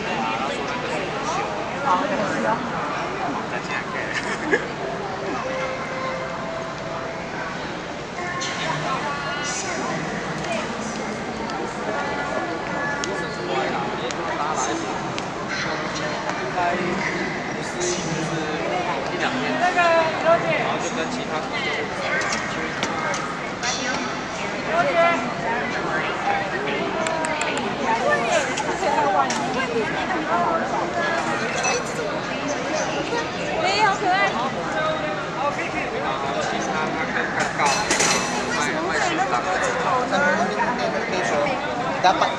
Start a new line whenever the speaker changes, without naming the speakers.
好，是啊。
再这样给。应该不是就是一两天，然后就跟其他同学
了解。哎，好可爱。
然后其他他更高，卖心脏的，
那边那个可以说，大把。